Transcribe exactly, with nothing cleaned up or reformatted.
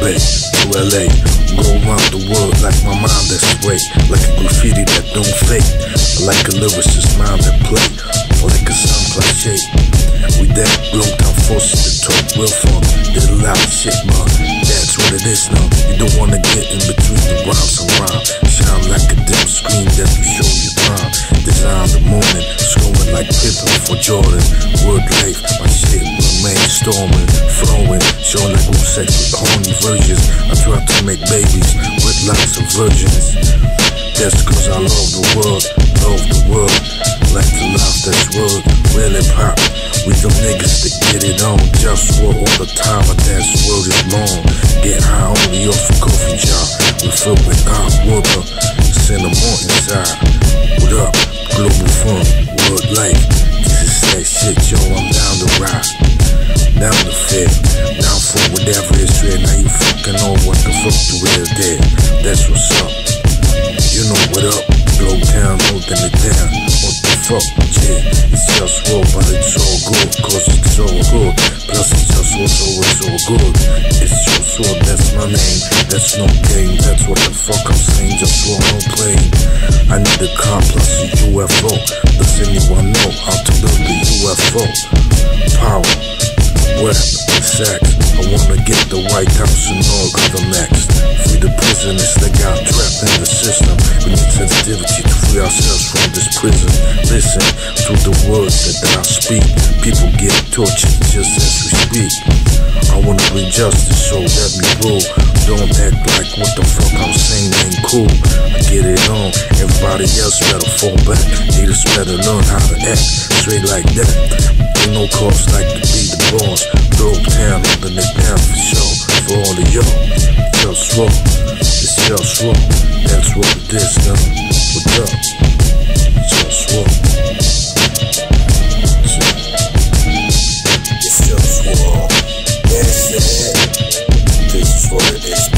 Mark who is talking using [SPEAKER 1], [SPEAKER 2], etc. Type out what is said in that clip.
[SPEAKER 1] Bombay to L A, go around the world like my mind that's way, like a graffiti that don't fade, like a lyricist mind that play, or like a sound cliche. We that blown down forces to talk real fun, did a lot of shit, but that's what it is now. You don't wanna get in between the rhymes and rhyme, shine like a dim screen that will show you time. Design the morning, scrolling like Pippen for Jordan. Word life, my shit remain storming, flowing, showing like who's sex with horny virgins. I try to make babies with lots of virgins. That's cause I love the world, love the world, like to love this world, really pop. We them niggas that get it on, just war all the time, but that world is long. Get high only off a coffee jar, we fill with hot water, send them on inside. What up, Globalfirm, world life, this is that shit, yo, I'm down to ride, down to fit, down for whatever is real. Now you fucking know what the fuck the real did, that's what's up. You know what up, Glow Town, holding it down. What the fuck, yeah, it's just war, but it's all good, cause it's all good. Plus it's just war, so it's all good. It's just war, that's my name, that's no game, that's what the fuck I'm saying, just war, no plane. I need a car plus a U F O. Does anyone know how to build a U F O? Power, breath, sex, I wanna get the White House and all other next. Free the prisoners that got trapped in the system. We need sensitivity to free ourselves from this prison. Listen to the words that I speak. People get tortured just as we speak. I wanna bring justice, so let me rule. Don't act like what the fuck I'm saying ain't cool. I get it on, everybody else better fall back. Haters better learn how to act straight like that. Ain't no cause like to be the boss. Dope town, holding it down for sure. For all of y'all, just raw, it's just raw. That's what it is now. What's up? Just raw. It's just raw. That's it. This is what it is.